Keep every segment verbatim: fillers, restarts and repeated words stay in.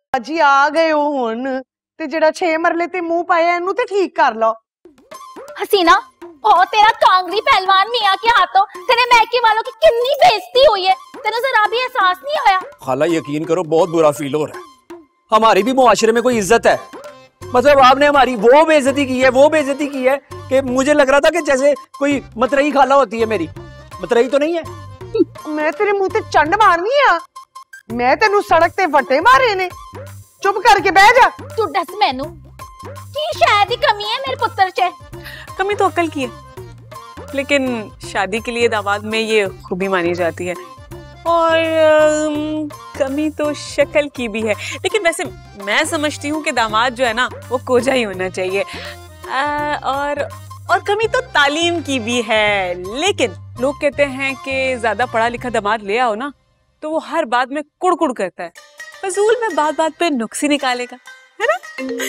अजी आ गए हो हुण ते जेड़ा छे मरले ते मुंह पाया इनू ते ठीक कर लो। हसीना ओ तेरा कांगड़ी पहलवान मियां के हाथों तेरे मैके वालों की कितनी बेइज्जती हुई है, तेरे जरा भी एहसास नहीं होया? खाला यकीन करो बहुत बुरा फील हो रहा है। हमारी भी मुआशरे में कोई इज्जत है? मतलब आपने हमारी वो बेइज्जती की है वो बेइज्जती की है कि मुझे लग रहा था कि जैसे कोई मतरई खाला होती है मेरी। मतरई तो नहीं है। मैं तेरे मुंह ते चंड मारनी है? मैं तेनू सड़क ते वटे मारे ने। चुप करके बह जा। तू दस मैनू की शायद ही कमी है मेरे पुत्र च? कमी तो अकल की है, लेकिन शादी के लिए दामाद में ये खूबी मानी जाती है। और अम, कमी तो शक्ल की भी है, लेकिन वैसे मैं समझती हूँ कि दामाद जो है ना वो कोजा ही होना चाहिए। आ, और और कमी तो तालीम की भी है, लेकिन लोग कहते हैं कि ज्यादा पढ़ा लिखा दामाद ले आओ ना तो वो हर बात में कुड़ कुड़ करता है, फजूल में बात बात पे नुक्स ही निकालेगा, है ना?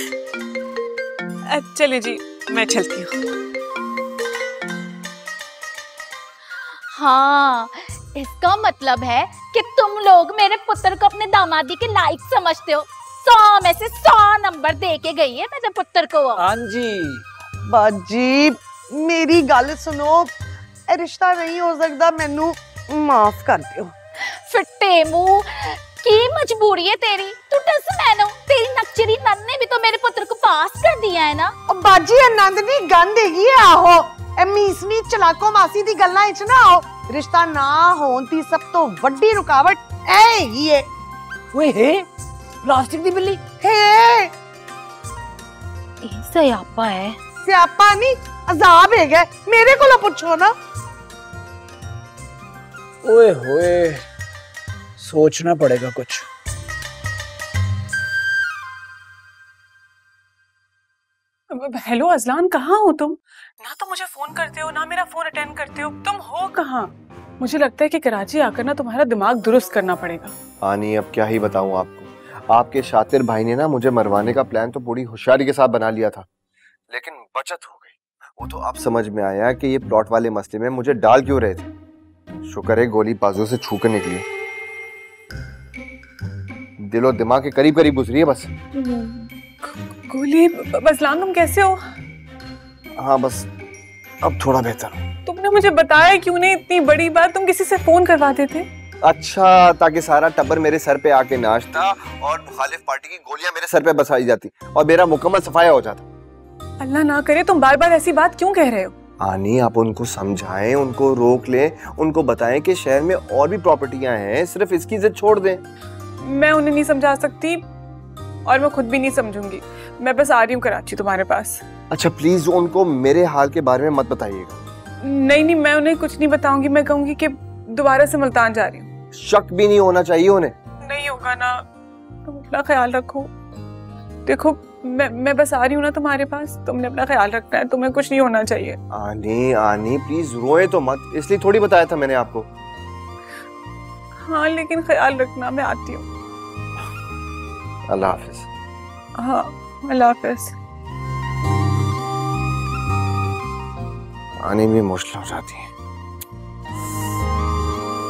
चलिए जी मैं चलती हूँ। हाँ, इसका मतलब है कि तुम लोग मेरे पुत्र को अपने दामादी के लायक समझते हो। सौ में से सौ नंबर दे के गई है मेरे पुत्र को। हाँ जी बाजी मेरी गल सुनो, ए रिश्ता नहीं हो सकता, मैनू माफ कर दियो। फिट्टे मुंह की मजबूरी है तेरी, तू दस मैनू तेरी नक्चरी नन ने भी तो मेरे पुत्र को पास कर दिया है ना। ओ बाजी आनंद दी गंद हैगी है। आहो ए मीसनी चलाको मासी दी गल्लां विच ना आओ। रिश्ता ना होण दी सब तो वड्डी रुकावट ऐ हैगी है। ओए हे प्लास्टिक दी बिल्ली हे ये स्यापा है। स्यापा नहीं अजाब है गए, मेरे कोलो पूछो ना। ओए होए सोचना पड़ेगा कुछ। हेलो अजलान, कहाँ हो तुम? ना तो मुझे फोन करते हो ना मेरा फोन अटेंड करते हो, तुम हो कहाँ? मुझे लगता है कि कराची आकर ना तुम्हारा दिमाग दुरुस्त करना पड़ेगा। आनी अब क्या ही बताऊं आपको, आपके शातिर भाई ने ना मुझे मरवाने का प्लान तो पूरी होशियारी के साथ बना लिया था, लेकिन बचत हो गई। वो तो अब समझ में आया कि ये प्लॉट वाले मसले में मुझे डाल क्यों रहे थे। शुक्र है गोली बाजू से छू कर निकली, दिलो दिमाग के करीब करीब गुजरी है बस। गोली, अजलान तुम कैसे हो? हाँ बस अब थोड़ा बेहतर हूँ। तुमने मुझे बताया क्यों नहीं इतनी बड़ी बात? तुम किसी से फोन करवा देते। अच्छा, ताकि सारा टब्बर मेरे सर पे आके नाचता और मुखालिफ पार्टी की गोलियां मेरे सर पे बसाई जाती और मेरा मुकम्मल सफाया हो जाता। अल्लाह ना करे, तुम बार बार ऐसी बात क्यों कह रहे हो? आनी आप उनको समझाएं, उनको रोक लें, उनको बताएं कि शहर में और भी प्रॉपर्टियां हैं, सिर्फ इसकी जिद छोड़ दें। मैं उन्हें नहीं समझा सकती और मैं खुद भी नहीं समझूंगी। मैं बस आ रही हूँ कराची तुम्हारे पास। अच्छा प्लीज उनको मेरे हाल के बारे में मत बताइएगा। नहीं नहीं, मैं उन्हें कुछ नहीं बताऊंगी। मैं कहूंगी कि दोबारा से मुल्तान जा रही हूँ। शक भी नहीं होना चाहिए उन्हें। नहीं होगा ना, तुम अपना ख्याल रखो। देखो मैं मैं बस आ रही हूँ ना तुम्हारे पास, तुमने अपना ख्याल रखना है, तुम्हें कुछ नहीं होना चाहिए। आनी आनी प्लीज रोए तो मत, इसलिए थोड़ी बताया था मैंने आपको। हाँ लेकिन ख्याल रखना, मैं आती हूँ। अल्लाह हाफिज। हाँ अल्लाह हाफिज। आने में मुश्किल हो जाती है।